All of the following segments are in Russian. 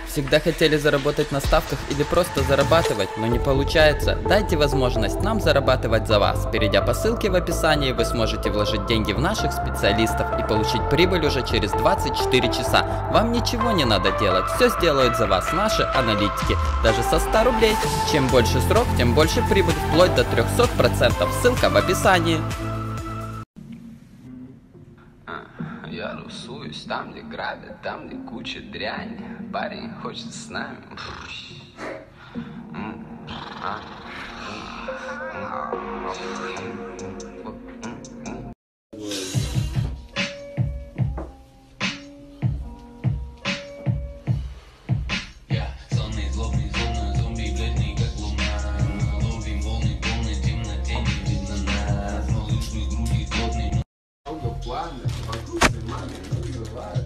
Всегда хотели заработать на ставках или просто зарабатывать, но не получается? Дайте возможность нам зарабатывать за вас. Перейдя по ссылке в описании, вы сможете вложить деньги в наших специалистов и получить прибыль уже через 24 часа. Вам ничего не надо делать, все сделают за вас наши аналитики. Даже со 100 рублей. Чем больше срок, тем больше прибыль, вплоть до 300%. Ссылка в описании. Я русуюсь там, где грабят, там, где куча дряни. Парень хочет с нами. Планы вокруг маме называют.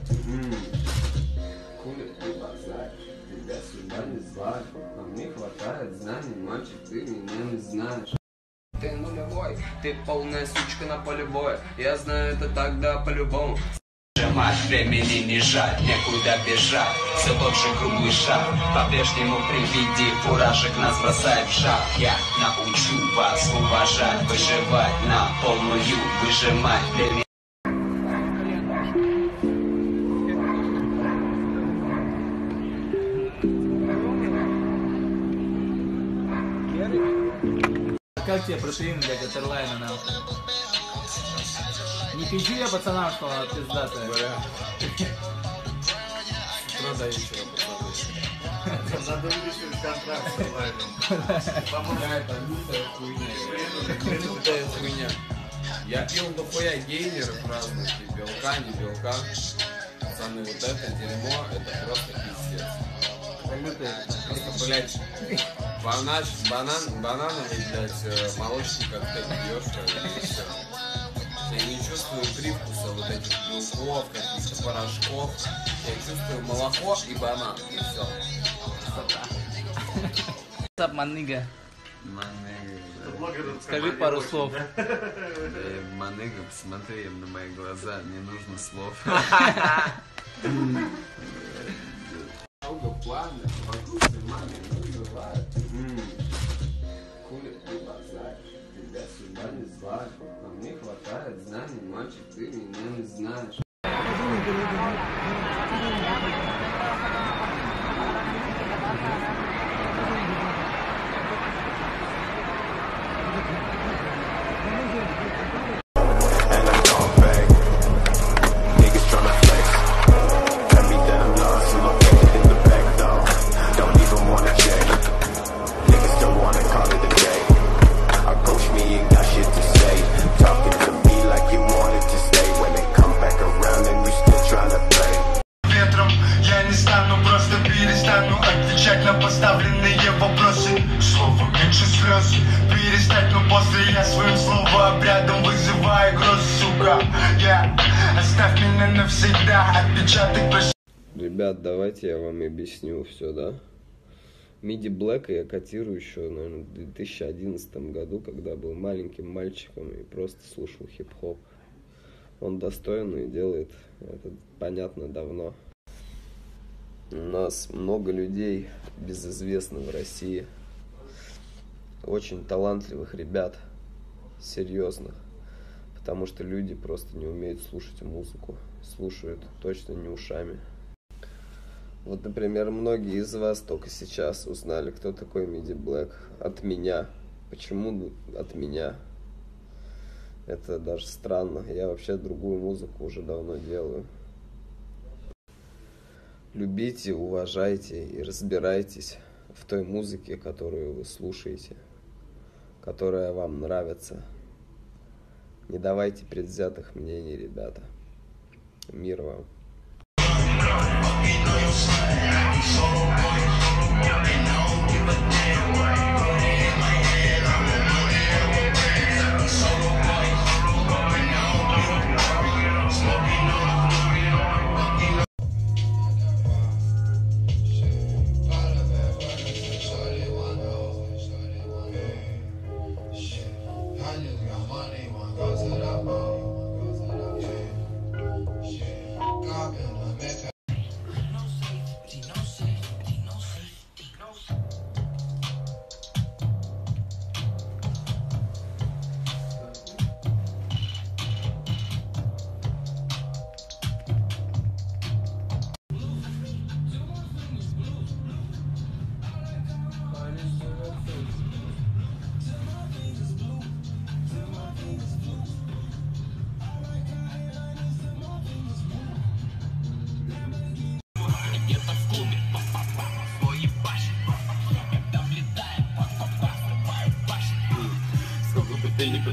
Курят и базарят, тебя сюда не звали. Нам не хватает знаний, мальчик, ты меня не знаешь. Ты нулевой, ты полная сучка на поле боя. Я знаю это тогда по-любому. Сжимать времени не жаль, некуда бежать. Все тот же круглый шаг. По-прежнему при виде фуражек нас бросает в жар. Я научу вас уважать, выживать на полную, выжимать время. Как тебе протеин, блядь, от Эрлайна, нахуй? Не пизди я пацанам, что она пиздатая. Продающего, пацаны. Надо увеличить контракт с Эрлайном. Помогает, лютая хуйня. Лютая хуйня. Я пил дохуя гейнеров разных, и белка, не белка. Пацаны, вот это дерьмо, это просто пиздец. Просто, блядь, банановый, блядь, молочный коктейль пьешь, и все. Я не чувствую привкуса вот этих белков, каких-то порошков. Я чувствую молоко и банан, и все. What's up, маныга? Скажи пару слов. Маныга, посмотри на мои глаза, не нужно слов. Много планов, вокруг маме называют. Курят и базарят, тебя сюда не звали. Нам не хватает знаний, мальчик, ты меня не знаешь. Отвечать на поставленные вопросы. Слово меньше слез. Перестать, но после я своим словообрядом вызываю гроз, сука. Оставь меня навсегда. Отпечаток. Ребят, давайте я вам объясню все, да? Миди Блэка я котирую еще, наверное, в 2011 году, когда был маленьким мальчиком и просто слушал хип-хоп. Он достойный и делает это, понятно, давно. У нас много людей безызвестных в России, очень талантливых ребят, серьезных, потому что люди просто не умеют слушать музыку, слушают точно не ушами. Вот, например, многие из вас только сейчас узнали, кто такой Миди Блэк от меня. Почему от меня? Это даже странно, я вообще другую музыку уже давно делаю. Любите, уважайте и разбирайтесь в той музыке, которую вы слушаете, которая вам нравится. Не давайте предвзятых мнений, ребята. Мир вам.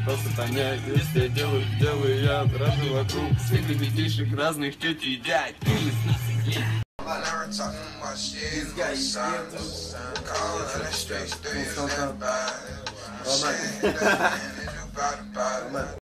пытался понять. Если я делаю я рады вокруг. Всех ребятишек разных теть и дядь.